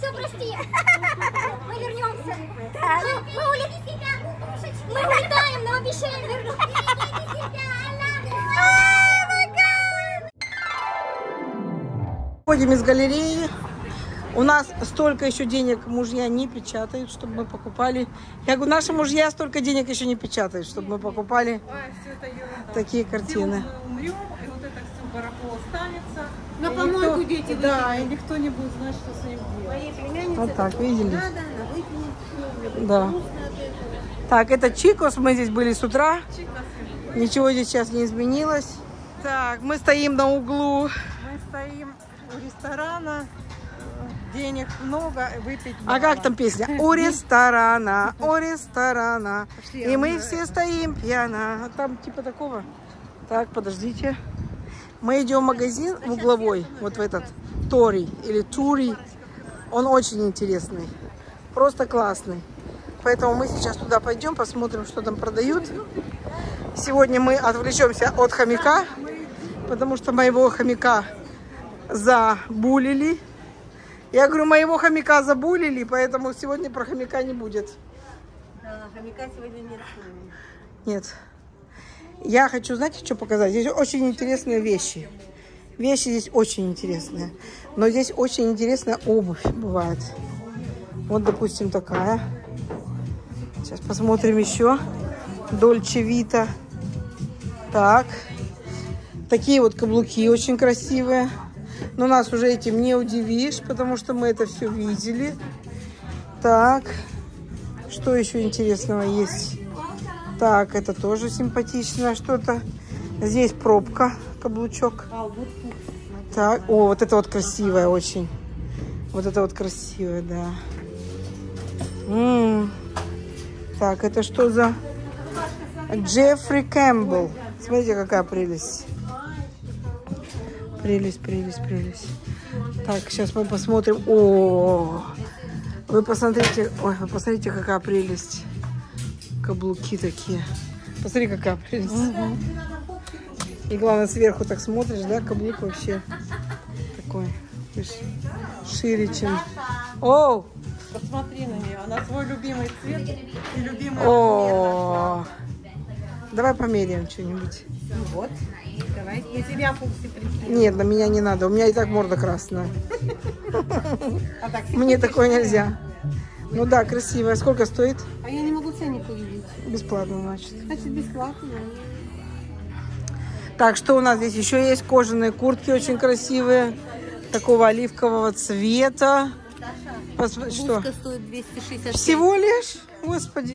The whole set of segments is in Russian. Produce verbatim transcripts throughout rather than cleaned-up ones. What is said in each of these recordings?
все, прости. Мы вернемся. Мы улетим себя. Мы улетаем, но обещаем вернуться. Выходим из галереи. У нас столько еще денег мужья не печатают, чтобы мы покупали. Я говорю, наши мужья столько денег еще не печатают, чтобы мы покупали такие картины. Умрем, и вот это все барахло останется. На помойку дети. Да, и никто не будет знать, что с ним делать. Моей племяннице Вот так, видели? надо, она выкинет. Да. Так, это Чикос. Мы здесь были с утра. Чикос. Ничего здесь сейчас не изменилось. Так, мы стоим на углу. Мы стоим у ресторана. Денег много, выпить А мало. как там песня? У ресторана, у ресторана. И мы все стоим пьяно. Там типа такого. Так, подождите. Мы идем в магазин в угловой, вот в этот Тори или Тури. Он очень интересный, просто классный. Поэтому мы сейчас туда пойдем, посмотрим, что там продают. Сегодня мы отвлечемся от хомяка, потому что моего хомяка забулили. Я говорю, моего хомяка забулили, поэтому сегодня про хомяка не будет. Да, хомяка сегодня нет. Нет. Я хочу, знаете, что показать? Здесь очень интересные вещи. Вещи здесь очень интересные. Но здесь очень интересная обувь бывает. Вот, допустим, такая. Сейчас посмотрим еще. Дольче Вита. Так. Такие вот каблуки очень красивые. Но нас уже этим не удивишь, потому что мы это все видели. Так. Что еще интересного есть? Так, это тоже симпатичное что-то. Здесь пробка, каблучок. Так, о, вот это вот красивое очень. Вот это вот красивое, да. М-м. Так, это что за Джеффри Кэмпбелл? Смотрите, какая прелесть. Прелесть, прелесть, прелесть. Так, сейчас мы посмотрим. О, вы посмотрите, ой, вы посмотрите, какая прелесть. Каблуки такие. Посмотри, какая прелесть. Угу. И главное, сверху так смотришь, да, каблук вообще такой, видишь, шире, чем... О! Посмотри на нее, она свой любимый цвет и любимый О! Давай померяем что-нибудь. Ну вот, давай, я тебя функции прикину. Нет, на меня не надо, у меня и так морда красная. Мне такое нельзя. Ну да, красивая. Сколько стоит? А я не могу ценник увидеть. Бесплатно, значит. Значит, бесплатно. Так, что у нас здесь еще есть? Кожаные куртки очень красивые. Такого оливкового цвета. Пос... Что? Стоит двести шестьдесят. Всего лишь? Господи.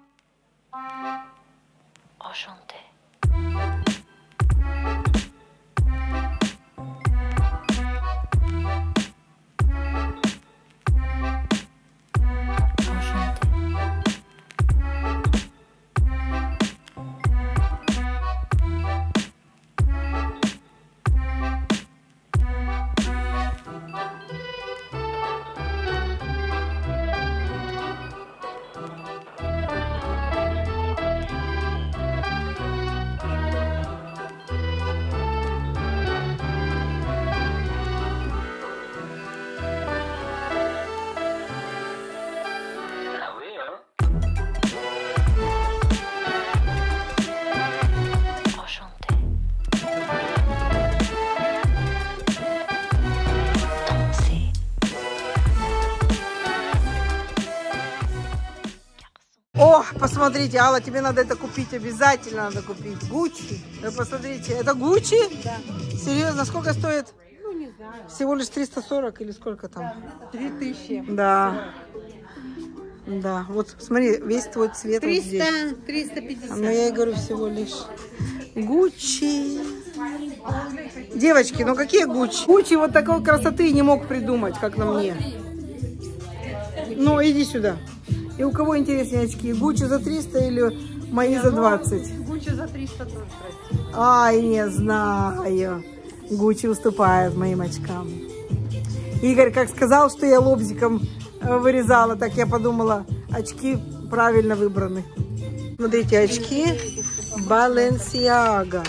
О, посмотрите, Алла, тебе надо это купить, обязательно надо купить. Гуччи. Вы посмотрите, это Гуччи? Да. Серьезно, сколько стоит? Ну, не знаю. Всего лишь триста сорок или сколько там? три тысячи. Да. Да, вот смотри, весь твой цвет триста, вот здесь. триста пятьдесят. Но я и говорю, всего лишь Гуччи. Девочки, ну какие Гуччи? Гуччи вот такой красоты не мог придумать, как на мне. Ну, иди сюда. И у кого интереснее очки? Гуччи за триста или мои за двадцать? Гуччи за триста тоже красиво. Ай, не знаю. Гуччи уступает моим очкам. Игорь как сказал, что я лобзиком вырезала, так я подумала, очки правильно выбраны. Смотрите, очки Balenciaga.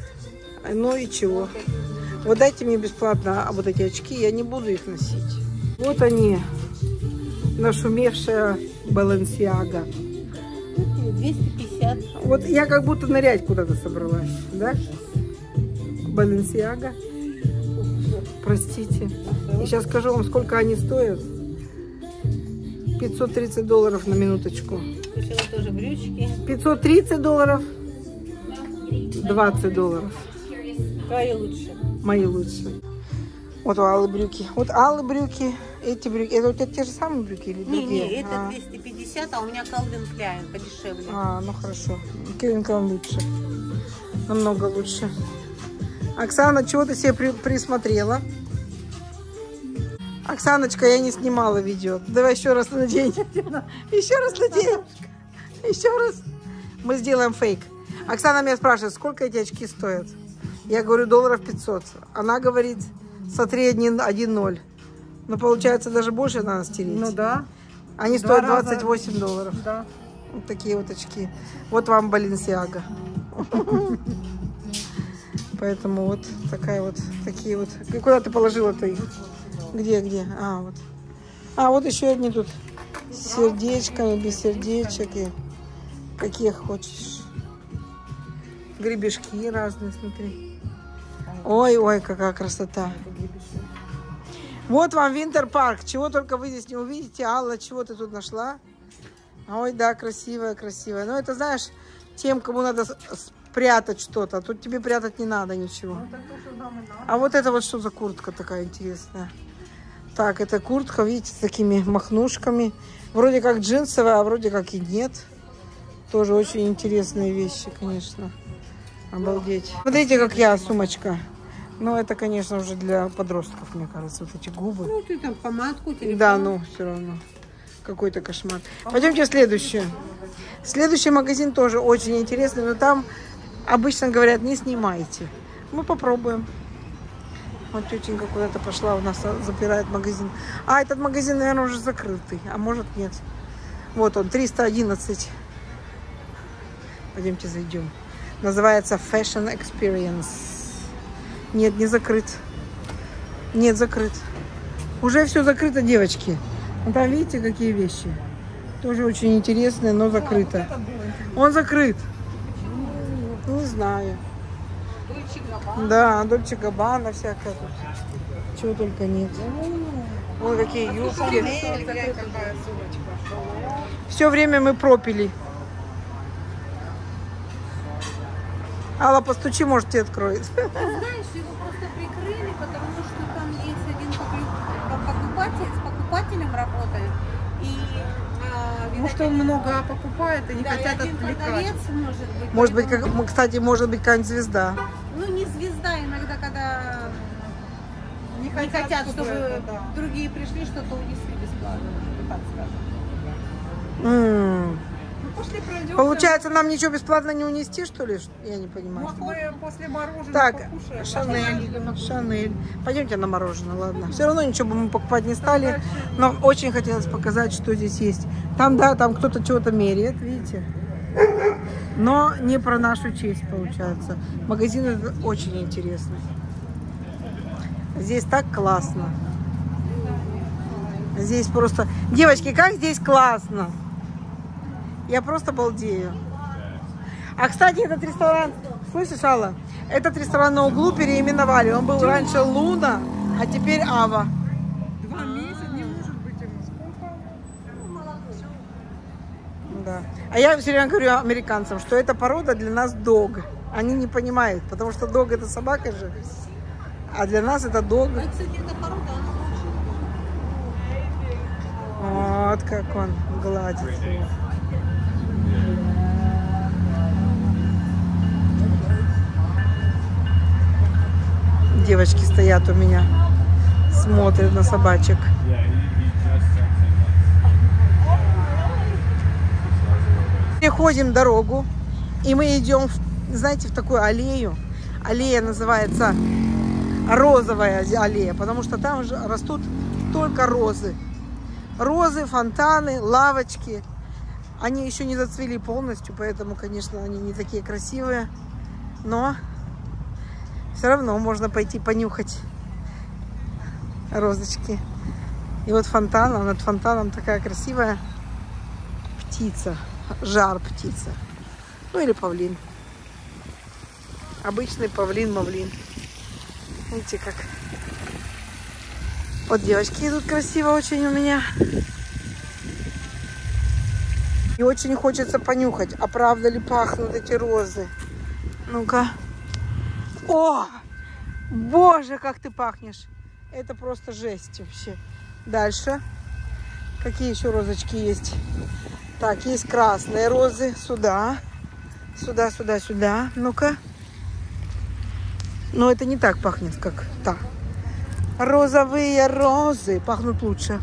Ну и чего? Вот дайте мне бесплатно вот эти очки, я не буду их носить. Вот они, нашумевшая Баленсиага. двести пятьдесят. Вот я как будто нырять куда-то собралась, да? Баленсиага. Простите. И сейчас скажу вам, сколько они стоят. пятьсот тридцать долларов на минуточку. Купила тоже брючки. пятьсот тридцать долларов. двадцать долларов. Твои лучше. Мои лучшие. Вот у Аллы брюки. Вот Аллы брюки. Эти брюки. Это у тебя те же самые брюки или Не, другие? не, это А. двести пятьдесят, а у меня Calvin Klein подешевле. А, ну хорошо. Кевин Клайн лучше. Намного лучше. Оксана, чего ты себе при присмотрела? Оксаночка, я не снимала видео. Давай еще раз надень. Еще раз надень. Еще раз. Мы сделаем фейк. Оксана меня спрашивает, сколько эти очки стоят? Я говорю, долларов пятьсот. Она говорит, смотри, один ноль. Но получается даже больше надо стереть. Ну да. Они Два стоят раза. двадцать восемь долларов. Да. Вот такие вот очки. Вот вам Баленсиага. Поэтому вот такая вот, такие вот. И куда ты положила-то их? Где, где? А, вот. А, вот еще одни тут с сердечками, без сердечек. И какие хочешь. Гребешки разные, смотри. Ой, ой, какая красота. Вот вам Винтер-парк. Чего только вы здесь не увидите. Алла, чего ты тут нашла? Ой, да, красивая, красивая. Но это, знаешь, тем, кому надо спрятать что-то. Тут тебе прятать не надо ничего. А вот это вот что за куртка такая интересная? Так, это куртка, видите, с такими махнушками. Вроде как джинсовая, а вроде как и нет. Тоже очень интересные вещи, конечно. Обалдеть. Смотрите, как я, сумочка. Ну, это, конечно, уже для подростков, мне кажется, вот эти губы. Ну, ты там помадку, телефон. Да, ну, все равно. Какой-то кошмар. Пойдемте в следующий. Следующий магазин тоже очень интересный, но там обычно говорят, не снимайте. Мы попробуем. Вот тетенька куда-то пошла, у нас запирает магазин. А, этот магазин, наверное, уже закрытый. А может, нет. Вот он, триста одиннадцать. Пойдемте зайдем. Называется Fashion Experience. Нет, не закрыт. Нет, закрыт. Уже все закрыто, девочки. Ну, там видите, какие вещи. Тоже очень интересные, но закрыто. Он закрыт. Не знаю. Да, Дольче Габбана всякая тут. Чего только нет. Ой, какие юбки. Все время мы пропили. Алла, постучи, может, тебе откроет. Знаешь, его просто прикрыли, потому что там есть один покупатель, с покупателем работает. И, а, видать, Может, он много покупает и не да, и хотят один отвлекать. продавец, может быть. Может быть, поэтому- как, кстати, может быть, какая-нибудь звезда. Ну, не звезда, иногда, когда Не не хотят, хотят, чтобы чтобы это, да. другие пришли, что-то унесли бесплатно, так скажем. М. Ну, пошли пройдем. Получается, нам ничего бесплатно не унести, что ли? Я не понимаю. Может, мы после мороженого Так, покушаем? Шанель, Шанель. Пойдемте на мороженое, ладно. Все равно ничего бы мы покупать не стали, но очень хотелось показать, что здесь есть. Там, да, там кто-то чего-то меряет, видите? Но не про нашу честь, получается. Магазин этот очень интересный. Здесь так классно. Здесь просто... Девочки, как здесь классно! Я просто балдею. А, кстати, этот ресторан... Слышишь, Алла? Этот ресторан на углу переименовали. Он был раньше Луна, а теперь Ава. Два месяца не может быть ему. Сколько? Да. А я все время говорю американцам, что эта порода для нас дог. Они не понимают, потому что дог это собака же. А для нас это дог. А, кстати, эта порода, она очень... Вот как он гладит. Девочки стоят у меня, смотрят на собачек. Переходим дорогу, и мы идем, в, знаете, в такую аллею. Аллея называется розовая аллея, потому что там же растут только розы. Розы, фонтаны, лавочки. Они еще не зацвели полностью, поэтому, конечно, они не такие красивые. Но все равно можно пойти понюхать розочки. И вот фонтан, а над фонтаном такая красивая птица. Жар птица. Ну или павлин. Обычный павлин-мавлин. Видите, как. Вот девочки идут красиво очень у меня. И очень хочется понюхать, а правда ли пахнут эти розы. Ну-ка. О! Боже, как ты пахнешь. Это просто жесть вообще. Дальше. Какие еще розочки есть? Так, есть красные розы. Сюда. Сюда, сюда, сюда. Ну-ка. Но это не так пахнет, как та. Розовые розы пахнут лучше.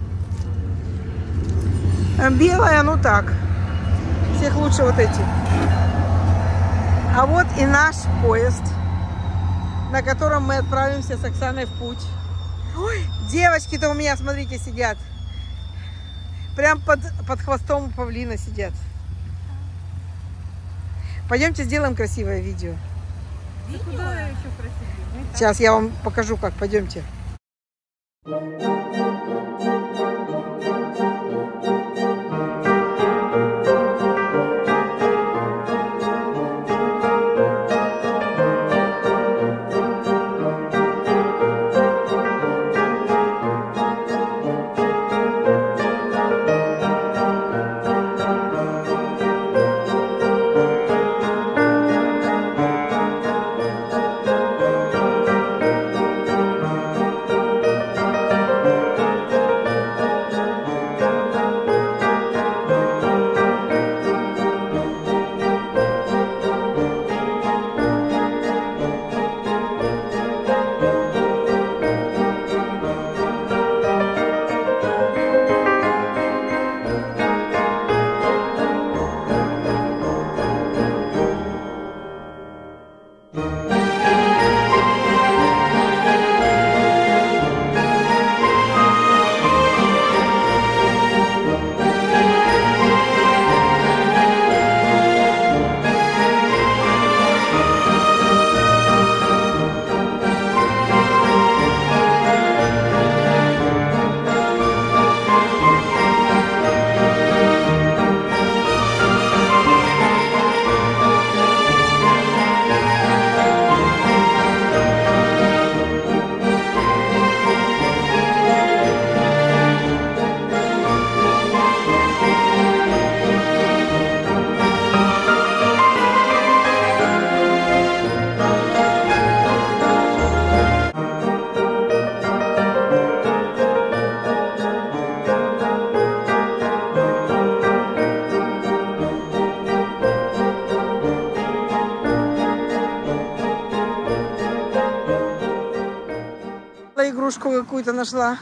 Белая, ну так. Всех лучше вот эти. А вот и наш поезд, на котором мы отправимся с Оксаной в путь. Ой, девочки-то у меня, смотрите, сидят. Прям под, под хвостом у павлина сидят. Пойдемте сделаем красивое видео. Куда еще красивее? Сейчас я вам покажу, как. Пойдемте. Игрушку какую-то нашла.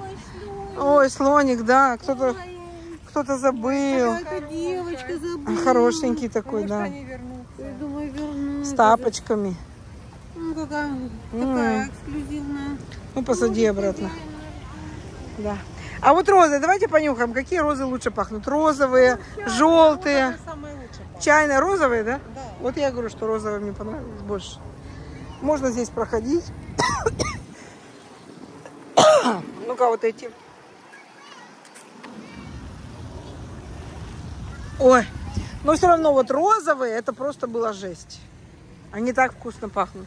Ой, слоник, да. Кто-то кто-то забыл. Какая-то девочка забыла. Хорошенький такой, да. Я думаю, вернусь. С тапочками. Ну, какая, такая эксклюзивная. Ну, посади обратно. Да. А вот розы, давайте понюхаем, какие розы лучше пахнут. Розовые, желтые. Самое лучшее. Чайные розовые, да? Да. Вот я говорю, что розовые мне понравились больше. Можно здесь проходить. Ну-ка, вот эти. Ой, но все равно вот розовые, это просто была жесть. Они так вкусно пахнут.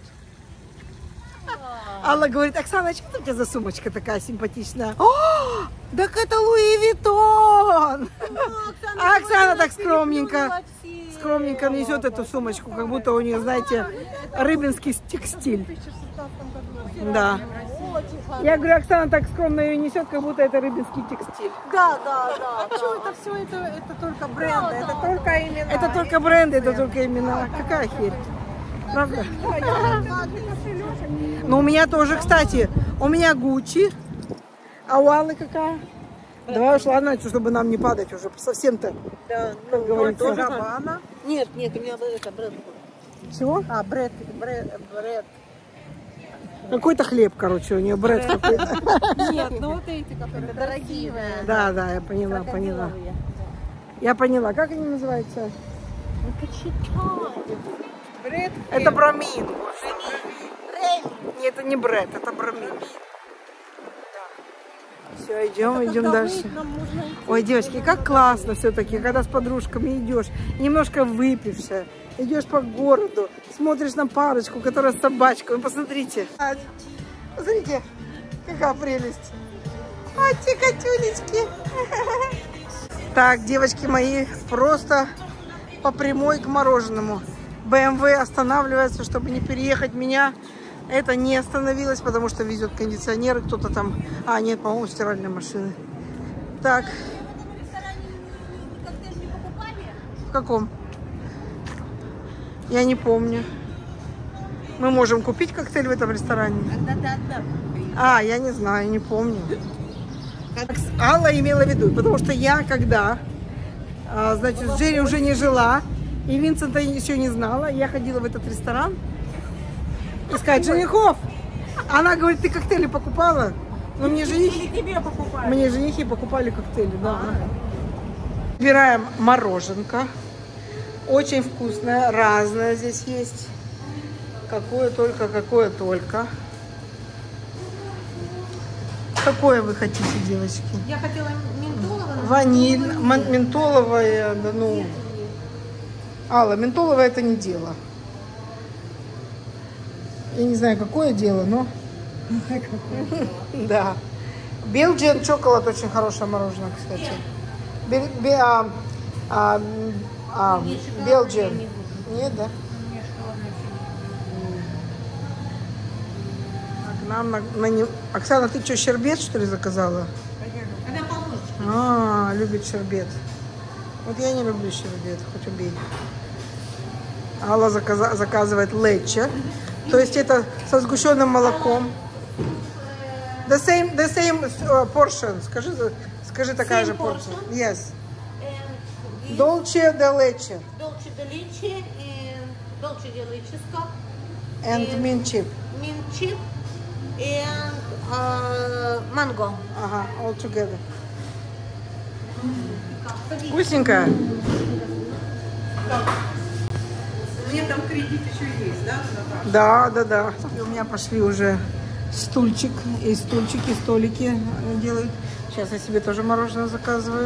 Алла говорит: Оксана, что у тебя за сумочка такая симпатичная? О, так это Луи Виттон! А Оксана так скромненько, скромненько несет эту сумочку, как будто у нее, знаете, рыбинский текстиль. Да. Я говорю, Оксана так скромно ее несет, как будто это рыбинский текстиль. Да, да, да. Почему это все, это, это только бренды, это только имена. Это только бренды, это только имена. Какая херь. Правда? Но у меня тоже, кстати, у меня Гуччи, а у Аллы какая? Давай уж, ладно, чтобы нам не падать уже совсем-то, Да, как говорится. тоже Габбана. Нет, нет, у меня это бренд. Чего? А, бред, бред, бред. Какой-то хлеб, короче, у нее бред какой-то. Нет, ну вот эти, которые дорогие. Да, да, я поняла, поняла. Я поняла. Как они называются? Бред. Это бромин. Нет, это не бред, это бромин. Все, идем, идем дальше. Ой, девочки, как классно все-таки, когда с подружками идешь, немножко выпившая, идешь по городу, смотришь на парочку, которая с собачкой. Посмотрите. Посмотрите, какая прелесть. Ой, те котюнечки. Так, девочки мои, просто по прямой к мороженому. бэ эм вэ останавливается, чтобы не переехать меня. Это не остановилось, потому что везет кондиционеры. Кто-то там... А, нет, по-моему, стиральные машины. Так. В каком? Я не помню. Мы можем купить коктейль в этом ресторане? А, я не знаю, не помню. Алла имела в виду, потому что я когда, значит, с Джерри уже не жила, и Винсента еще не знала, я ходила в этот ресторан искать женихов. Она говорит, ты коктейли покупала? Ну, мне женихи, тебе покупали. Мне женихи покупали коктейли, да. Выбираем мороженка. Очень вкусное, разное здесь есть. Какое только, какое только. Какое вы хотите, девочки? Я хотела ментоловое. Ваниль, ментоловое, да ну. Алла, ментоловое это не дело. Я не знаю, какое дело, но... Да. Belgian Chocolate очень хорошее мороженое, кстати. Belgian. Нет, да? Нам на, на не... Оксана, ты что, щербет, что ли, заказала? Она поможет. А, любит щербет. Вот я не люблю щербет, хоть убей. Алла заказа... заказывает лечо. То есть это со сгущенным молоком. The same, the same portion. Скажи, скажи такая же порция. Yes. Dolce de leche. Dolce de leche and Dolce de leche cup. And mint chip. Mint chip and uh, mango. Ага, all together. Вкусненько. Мне там кредит еще есть, да? Да, да, да. И у меня пошли уже стульчик, и стульчики, столики делают. Сейчас я себе тоже мороженое заказываю.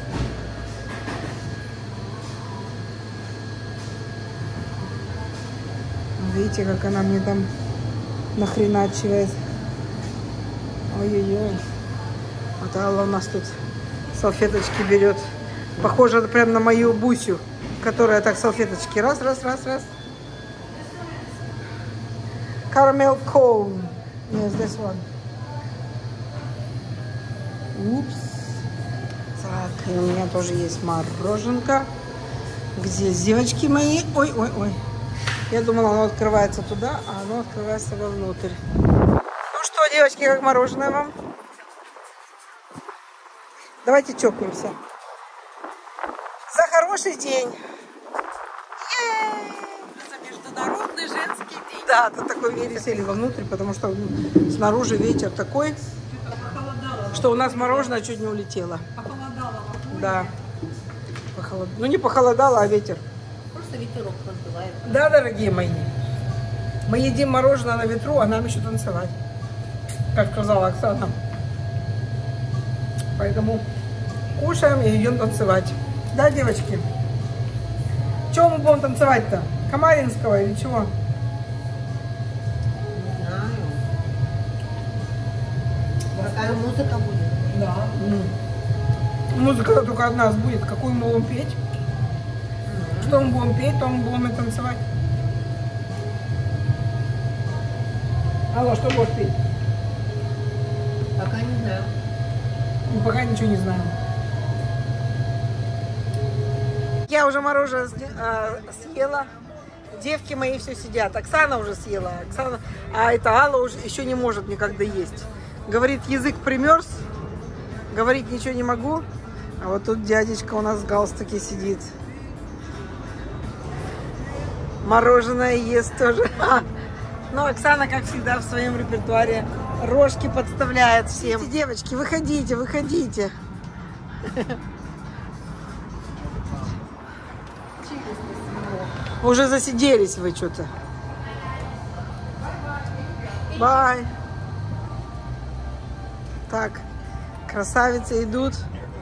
Видите, как она мне там нахреначивает. Ой-ой-ой. Вот Алла у нас тут салфеточки берет. Похоже прям на мою Бусю, которая так салфеточки раз, раз, раз, раз. Caramel cone. Yes, this one. Упс. Так, и у меня тоже есть мороженка. Где девочки мои? Ой, ой, ой. Я думала, оно открывается туда, а оно открывается вовнутрь. Ну что, девочки, как мороженое вам? Давайте чокнемся. За хороший день. За международный женский день. Да, тут такой веселье вовнутрь, потому что снаружи ветер такой, что у нас мороженое чуть не улетело. Похолодало. Да. Похолод... Ну не похолодало, а ветер. Просто ветерок продувает. Да, дорогие мои. Мы едим мороженое на ветру, а нам еще танцевать. Как сказала Оксана. Поэтому кушаем и идем танцевать. Да, девочки? Чего мы будем танцевать-то? Камаринского или чего? Не знаю. Какая музыка будет? Да. Музыка только от нас будет. Какую мы будем петь? Mm-hmm. Что мы будем петь, то мы будем и танцевать. Алло, что будешь петь? Пока не знаю. Ну, пока ничего не знаем. Я уже мороженое съела. Девки мои все сидят. Оксана уже съела. Оксана, а это Алла уже еще не может никогда есть. Говорит, язык примерз. Говорить ничего не могу. А вот тут дядечка у нас в галстуке сидит. Мороженое ест тоже. Но Оксана, как всегда, в своем репертуаре рожки подставляет всем. Девочки, выходите, выходите. Уже засиделись вы что-то. Бай. Так, Красавицы идут.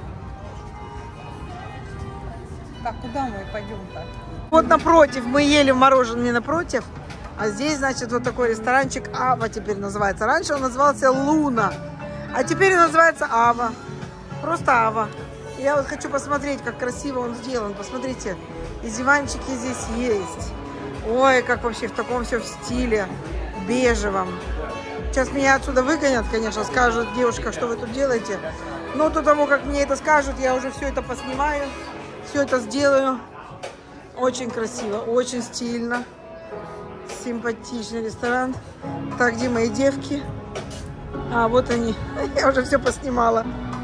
Так, куда мы пойдем-то? Вот напротив, мы ели мороженое не напротив, а здесь, значит, вот такой ресторанчик Ава теперь называется. Раньше он назывался Луна, а теперь он называется Ава. Просто Ава. Я вот хочу посмотреть, как красиво он сделан. Посмотрите, и диванчики здесь есть. Ой, как вообще в таком все в стиле бежевом. Сейчас меня отсюда выгонят, конечно, скажут: девушка, что вы тут делаете? Но до того, как мне это скажут, я уже все это поснимаю, все это сделаю. Очень красиво, очень стильно. Симпатичный ресторан. Так, где мои девки? А, вот они. Я уже все поснимала.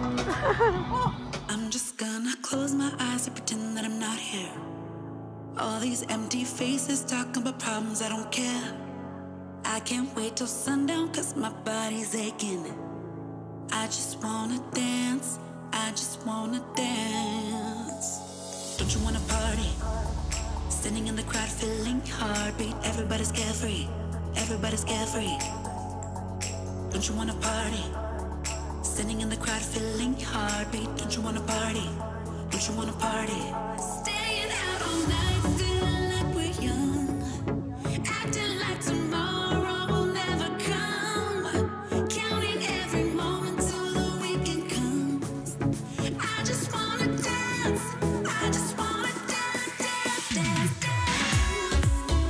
I'm just gonna close my eyes and pretend that I'm not here. All these empty faces talking about problems, I don't care. I can't wait till sundown cause my body's aching. I just wanna dance, I just wanna dance. Don't you wanna party? Standing in the crowd feeling heartbeat. Everybody's carefree, everybody's carefree. Don't you wanna party? Standing in the crowd feeling heartbeat. Don't you wanna party? Don't you wanna party? Staying out all night feeling like we're young. Acting like tomorrow will never come. Counting every moment till the weekend comes. I just wanna dance. I just wanna dance, dance, dance, dance.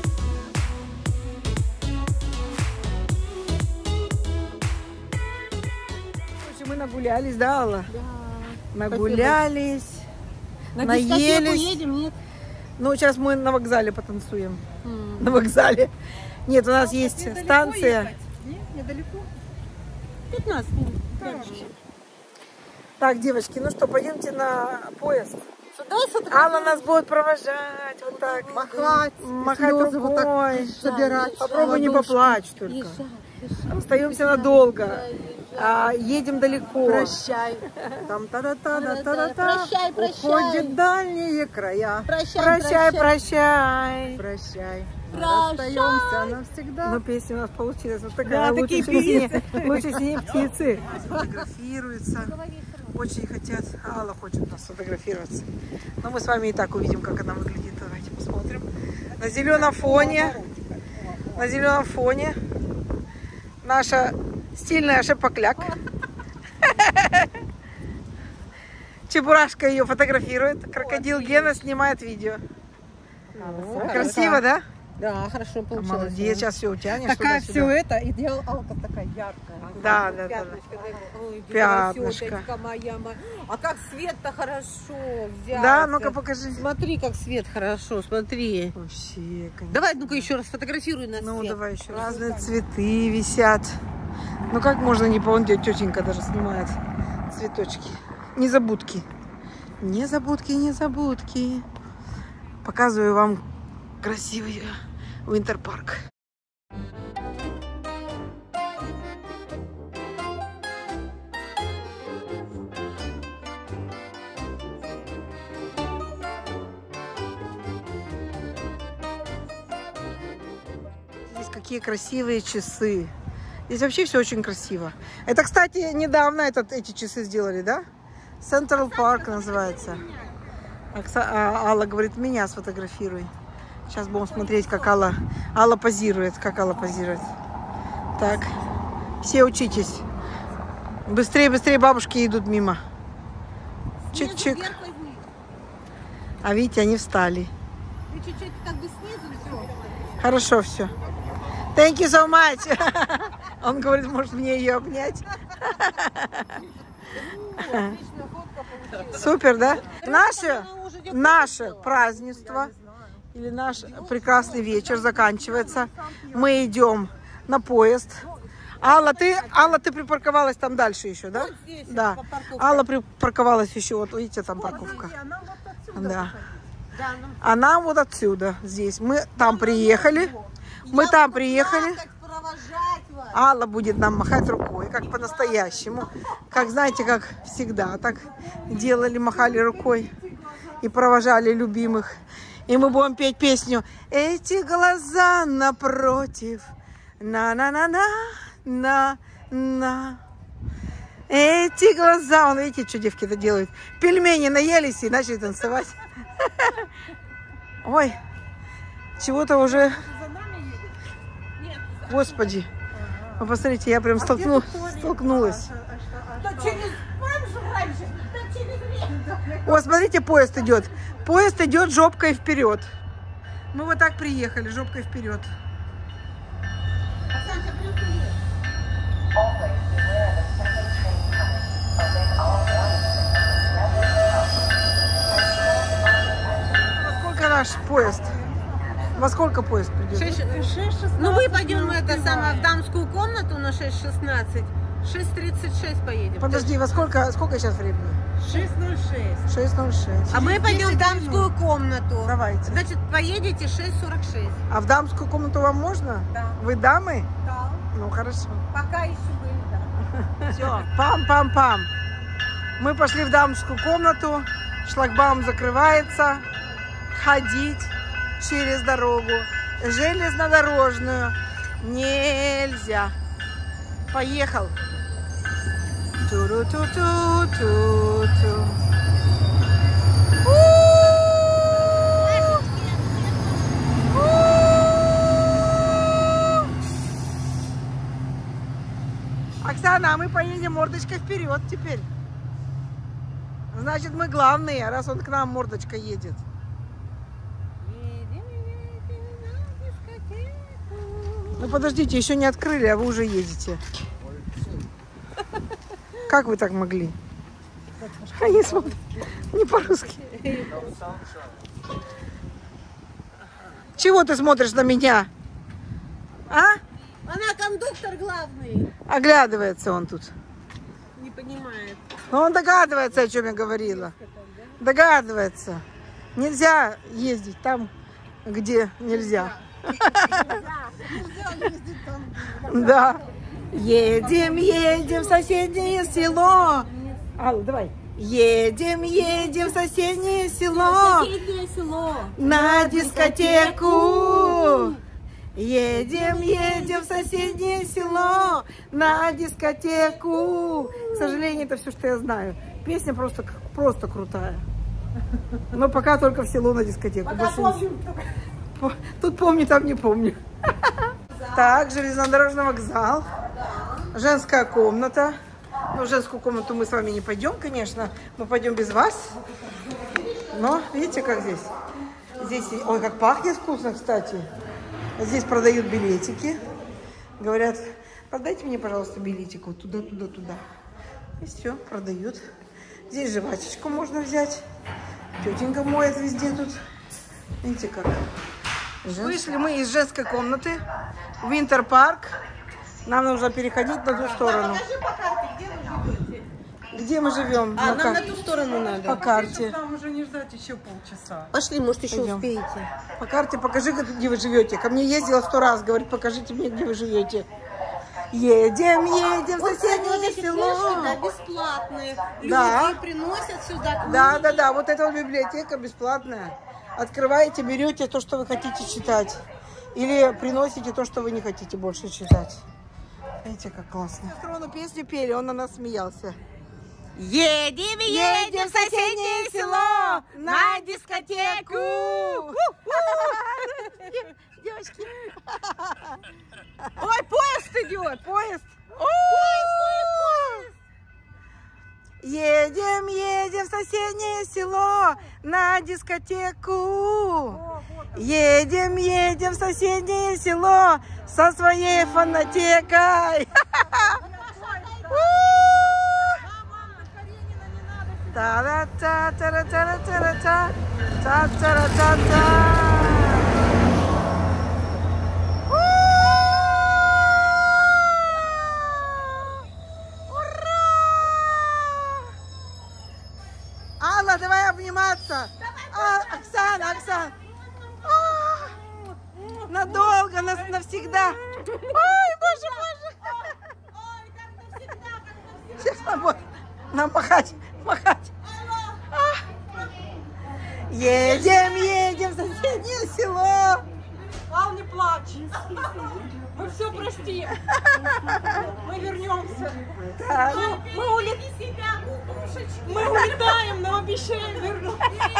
Мы нагулялись, да, Алла? Да. Нагулялись, На наелись. дискотеку едем, нет? Ну, сейчас мы на вокзале потанцуем. На вокзале. Нет, у нас есть Недалеко станция. ехать? Нет, недалеко. пятнадцать минут. Дальше. Так, девочки, ну что, пойдемте на поезд. Давай Алла нас будет провожать, вот так. махать, Махать слезы вот так рукой. собирать. Попробуй не ладошки. поплачь только. Остаемся надолго. А, едем далеко. Прощай. Там та-да-та-да-та-да-та. Прощай, прощай. Уходит дальние края. Прощай, прощай. прощай. Прощай. Прощай. Расстаемся навсегда. Ну, песня у нас получилась вот такая. Да, лучше такие синие, лучше синие птицы. Фотографируются. Очень хотят. Алла хочет нас фотографироваться. Но мы с вами и так увидим, как она выглядит. Давайте посмотрим. На зеленом фоне. На зеленом фоне. Наша стильная Шепокляк. Чебурашка ее фотографирует. Крокодил Гена снимает видео. Ну, Красиво, да? Да, хорошо получилось. Молодец, сейчас все утянешь. Такая туда-сюда. все это, идеал Алка такая яркая. Да, да, да, да. Пятнышко, ой, Пятнышко. красоточка моя, моя. А как свет-то хорошо взялся. Да, ну-ка покажи. Смотри, как свет хорошо, смотри. Вообще, конечно. Давай, ну-ка еще раз фотографируй нас. Ну, свет. давай еще. Разные цветы висят. Ну, как можно не помнить, тетенька даже снимает цветочки. Незабудки. Незабудки, незабудки. Показываю вам красивый Винтер-парк. Здесь какие красивые часы. Здесь вообще все очень красиво. Это, кстати, недавно этот, эти часы сделали, да? Central Park называется. Окса... А, Алла говорит, меня сфотографируй. Сейчас будем смотреть, как Алла, Алла позирует. Как Алла позирует. Так. Все учитесь. Быстрее, быстрее бабушки идут мимо. Чик-чик. А видите, они встали. Ты чуть-чуть как бы снизу все. Хорошо все. Thank you so much. Он говорит, может мне ее обнять. Супер, да? Наше, наше празднество или наш прекрасный вечер заканчивается. Мы идем на поезд. Алла, ты, Алла, ты припарковалась там дальше еще, да? Да. Алла припарковалась еще, вот видите, там парковка. Да. А нам вот отсюда, здесь. Мы там приехали. Мы там приехали. Алла будет нам махать рукой, как по-настоящему. Как, знаете, как всегда. Так делали, махали рукой и провожали любимых. И мы будем петь песню «Эти глаза напротив, на-на-на-на, на-на». Эти глаза. Вон, видите, что девки-то делают? Пельмени наелись и начали танцевать. Ой, чего-то уже... Господи. Вы посмотрите, я прям столкну... столкнулась. О, смотрите, поезд идет. Поезд идет жопкой вперед. Мы вот так приехали, жопкой вперед. Во сколько наш поезд? Во сколько поезд придет? шесть шестнадцать. Ну, мы пойдем это самое, в дамскую комнату на шесть шестнадцать. шесть тридцать шесть поедем. Подожди, во сколько, сколько сейчас времени? шесть ноль шесть. шесть ноль шесть. А мы пойдем в дамскую комнату. Давайте. Значит, поедете шесть сорок шесть. А в дамскую комнату вам можно? Да. Вы дамы? Да. Ну, хорошо. Пока еще были, да. Все, пам-пам-пам. Мы пошли в дамскую комнату. Шлагбаум закрывается. Ходить через дорогу железнодорожную нельзя. Поехал. Ту-ру-ту-ту-ту-ту. Оксана, а мы поедем мордочкой вперед теперь. Значит, мы главные, раз он к нам мордочка едет. Ну подождите, еще не открыли, а вы уже едете. Как вы так могли? Они смотрят не по-русски. Чего ты смотришь на меня? А? Она кондуктор главный. Оглядывается он тут. Не понимает. Но он догадывается, о чем я говорила. Догадывается. Нельзя ездить там, где нельзя. Да. Едем, едем в соседнее село. Алло, давай. Едем, едем в соседнее село. Соседнее село. На дискотеку. Едем, едем в соседнее село. На дискотеку. К сожалению, это все, что я знаю. Песня просто, просто крутая. Но пока только в село на дискотеку. Тут помню, там не помню. Так, железнодорожный вокзал. Женская комната. Ну, в женскую комнату мы с вами не пойдем, конечно. Мы пойдем без вас. Но видите, как здесь? Здесь, ой, как пахнет вкусно, кстати. Здесь продают билетики. Говорят, продайте мне, пожалуйста, билетик вот туда, туда, туда. И все, продают. Здесь жвачечку можно взять. Тетенька моет везде тут. Видите, как? Вышли мы из женской комнаты в Винтер-парк. Нам нужно переходить на ту сторону. Покажи по карте, где вы живете. Где мы живем? А, На нам кар- на ту сторону надо. По карте. Там уже не ждать еще полчаса. Пошли, может, еще Пойдем. успеете. По карте покажи, где вы живете. Ко мне ездила сто раз, говорит, покажите мне, где вы живете. Едем, едем в Вот, кстати, вот соседнее эти село. площади, да, бесплатные. Да. Люди приносят сюда. Да, да, да, вот эта вот библиотека бесплатная. Открываете, берете то, что вы хотите читать. Или приносите то, что вы не хотите больше читать. Видите, как классно. Сторону песню пели, он на нас смеялся. Едем, Едем в соседнее село на дискотеку. Девочки. Ой, поезд идет. Поезд. Едем, едем в соседнее село на дискотеку. Едем, едем в соседнее село со своей фонотекой. Та-ра-та-та-ра-та-ра-та-ра-та. Та-та-ра-та-та. Алла, давай обниматься. А, Оксана, Оксана. А, надолго, нас навсегда. Ой, боже, боже. Сейчас нам, вот, нам махать, махать. А. Едем, едем в соседнее село. Ал, не плачь. Мы все простим. Мы вернемся. Да. Мы, мы, улет... мы улетаем, но обещаем вернуться.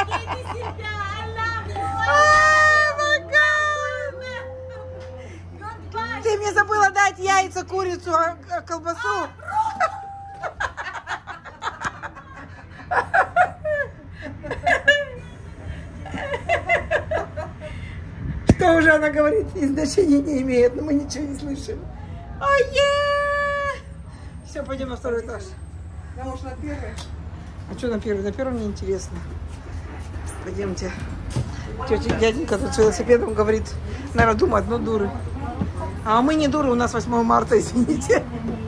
Ты мне забыла дать яйца, курицу, а- а колбасу. Что уже она говорит, и значения не имеет, но мы ничего не слышим. Ой-е! Все, пойдем на второй этаж. Да, может, на первый? А что на первый? На первом мне интересно. Пойдемте. Тетя, дяденька тут с велосипедом говорит, наверное, думает, ну дуры. А мы не дуры, у нас восьмое марта, извините.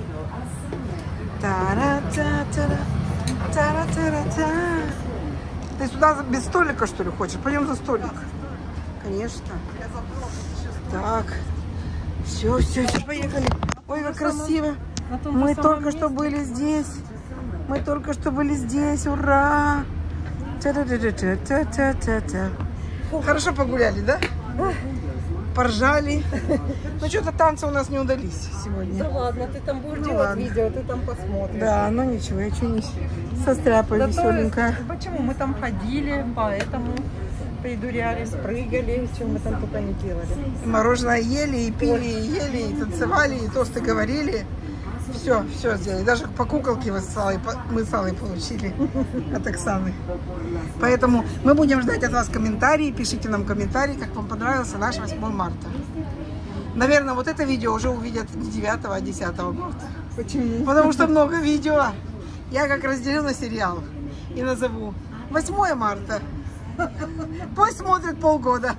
Та-ра-та-та-ра, та-ра-та-ра-та. Ты сюда без столика, что ли, хочешь? Пойдем за столик. Конечно. Так. Все, все, все, поехали. Ой, как красиво. Мы только что были здесь. Мы только что были здесь. Ура! Та-та-та-та-та-та-та. Хорошо погуляли, да? Поржали. Ну, что-то танцы у нас не удались сегодня. Да ладно, ты там будешь Ну, делать ладно. видео, ты там посмотришь. Да, ну ничего, я что не состряпаю Да то веселенькая. есть, почему? Мы там ходили, поэтому придуряли, спрыгали, чем мы там только не делали. И мороженое ели, и пили, и ели, и танцевали, и тосты говорили. Все, все сделали. Даже по куколке мы с Аллой, мы с Аллой получили от Оксаны. Поэтому мы будем ждать от вас комментарии. Пишите нам комментарии, как вам понравился наш восьмое марта. Наверное, вот это видео уже увидят не девятого, а десятого марта. Почему? Потому что много видео. Я как разделю на сериал и назову восьмое марта. Пусть смотрит полгода.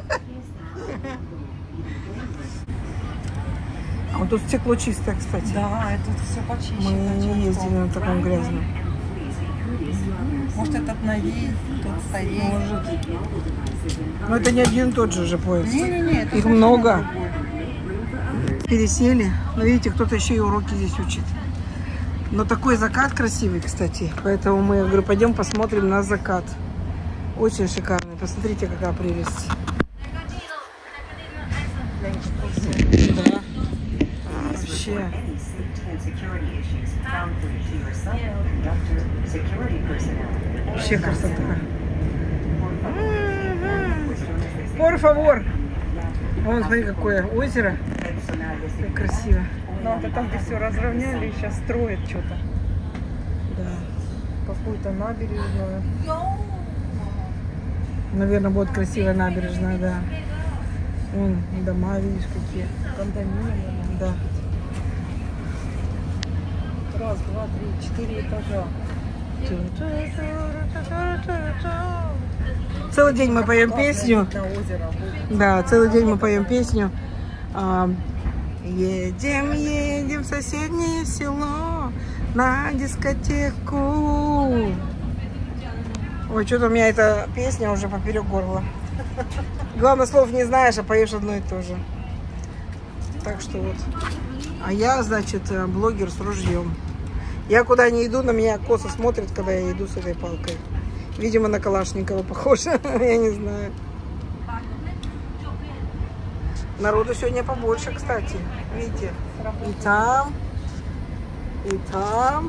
А вот тут стекло чистое, кстати. Да, это все почищено. Мы не ездили на таком грязном. Может, этот новей, тот старее. Может. Но это не один и тот же уже поезд. Не-не-не, это Их совсем много. другой. Пересели. Но видите, кто-то еще и уроки здесь учит. Но такой закат красивый, кстати. Поэтому мы, я говорю, пойдем посмотрим на закат. Очень шикарный. Посмотрите, какая прелесть. Да. Вообще. Вообще красота. Por favor. Вон, смотри, какое озеро. Как красиво. Надо там, где все разровняли, и сейчас строят что-то. Да. Какую-то набережную. Наверное, будет красивая набережная, да. Вон дома, видишь, какие. Кондоминиум. Да. Раз, два, три, четыре этажа. Целый день мы поем песню. На озеро будет. Да, целый день мы поем песню. А, едем, едем в соседнее село на дискотеку. Ой, что-то у меня эта песня уже поперек горла. Главное, слов не знаешь, а поешь одно и то же. Так что вот. А я, значит, блогер с ружьем. Я куда не иду, на меня косо смотрят, когда я иду с этой палкой. Видимо, на Калашникова похоже. Я не знаю. Народу сегодня побольше, кстати. Видите? И там, и там.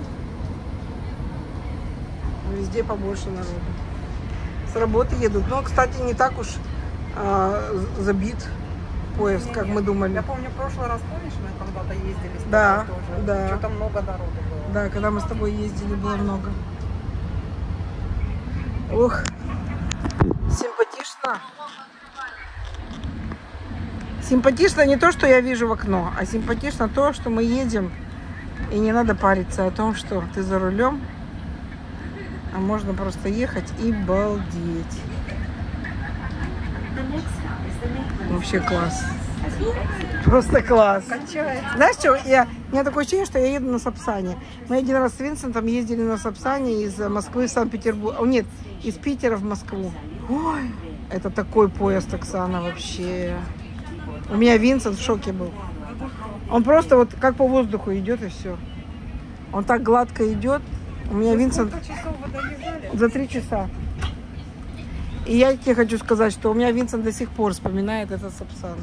Везде побольше народу. С работы едут. Но, кстати, не так уж а, забит поезд, как мы думали. Я помню, в прошлый раз, помнишь, мы когда-то ездили с Да, тобой тоже? да. Что-то много народу было. Да, когда мы с тобой ездили, было много. Ух, симпатично. Симпатично не то, что я вижу в окно, а симпатично то, что мы едем, и не надо париться о том, что ты за рулем, а можно просто ехать и балдеть. Вообще класс. Просто класс. Знаешь что, я, у меня такое ощущение, что я еду на Сапсане. Мы один раз с Винсентом ездили на Сапсане из Москвы в Санкт-Петербург. О, нет, из Питера в Москву. Ой, это такой поезд, Оксана, вообще. У меня Винсент в шоке был. Он просто вот как по воздуху идет и все. Он так гладко идет. У меня Винсент... Сколько часов вы доезжали? За три часа. И я тебе хочу сказать, что у меня Винсент до сих пор вспоминает этот Сапсан.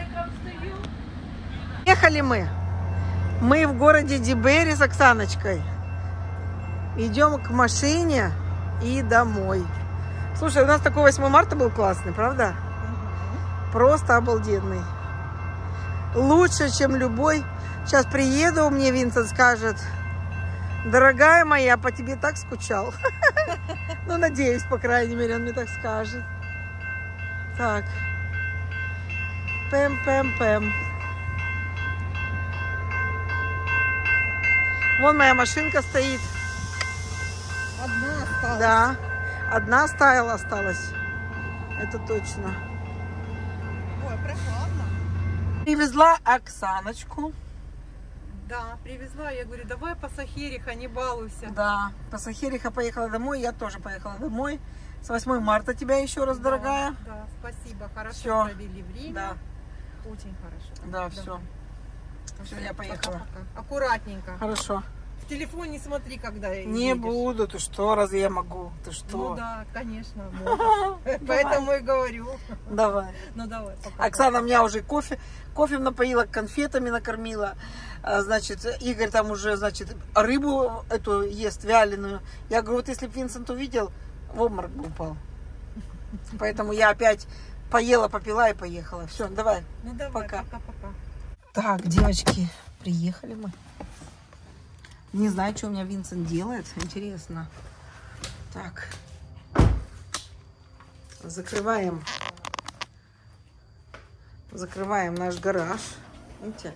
Ехали мы. Мы в городе Дибери с Оксаночкой. Идем к машине и домой. Слушай, у нас такой восьмое марта был классный, правда? Просто обалденный. Лучше, чем любой. Сейчас приеду, мне Винсент скажет: дорогая моя, по тебе так скучал. Ну, надеюсь, по крайней мере, он мне так скажет. Так. Пэм-пэм-пэм. Вон моя машинка стоит. Одна осталась. Да. Одна стайла осталась. Это точно. Ой, прохладно. Привезла Оксаночку. Да, привезла. Я говорю, давай по Сахериха, не балуйся. Да. По Сахериха поехала домой. Я тоже поехала домой. С восьмое марта тебя еще раз, дорогая. Да, да, спасибо. Хорошо Всё. провели время. Да. Очень хорошо. Да, Давай. все. Все, я поехала. Пока-пока. Аккуратненько. Хорошо. В телефон не смотри, когда Не едешь. буду. Ты что, разве я могу? Ты что? Ну да, конечно, можешь. Поэтому и говорю. Давай. Ну давай, пока. Оксана меня уже кофе, кофе напоила, конфетами накормила. А, значит, Игорь там уже, значит, рыбу эту ест вяленую. Я говорю, вот если бы Винсент увидел, в обморок бы упал. Поэтому я опять поела, попила и поехала. Все, давай. Ну давай, Пока. пока-пока. Так, девочки, приехали мы. Не знаю, что у меня Винсент делает. Интересно. Так. Закрываем. Закрываем наш гараж. Видите?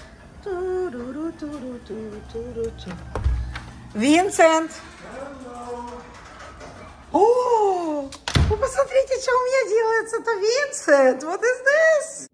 Винсент! О! Вы посмотрите, что у меня делается-то, Винсент! What is this?